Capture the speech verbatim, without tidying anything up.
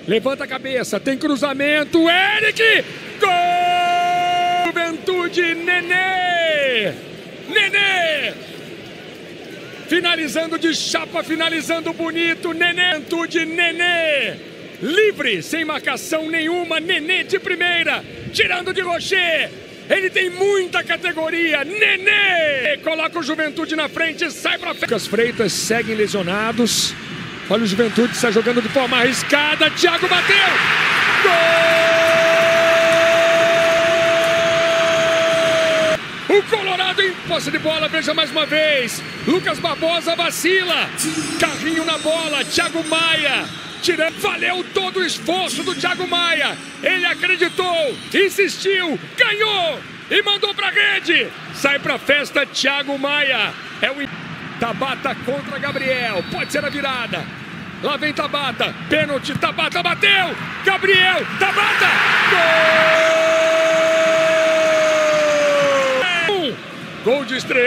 Levanta a cabeça, tem cruzamento, Eric! Gol! Juventude, Nenê! Nenê! Finalizando de chapa, finalizando bonito, Nenê! Juventude, Nenê! Livre, sem marcação nenhuma, Nenê de primeira, tirando de Rocher. Ele tem muita categoria, Nenê! Coloca o Juventude na frente, sai pra frente. Lucas Freitas seguem lesionados. Olha o Juventude, está jogando de forma arriscada. Thiago bateu! Gol! O Colorado em posse de bola, veja mais uma vez. Lucas Barbosa vacila. Carrinho na bola, Thiago Maia. Tirando, valeu todo o esforço do Thiago Maia. Ele acreditou, insistiu, ganhou e mandou pra rede. Sai pra festa, Thiago Maia. É o Tabata contra Gabriel. Pode ser a virada. Lá vem Tabata. Pênalti. Tabata bateu. Gabriel. Tabata. Gol! Gol de estreia.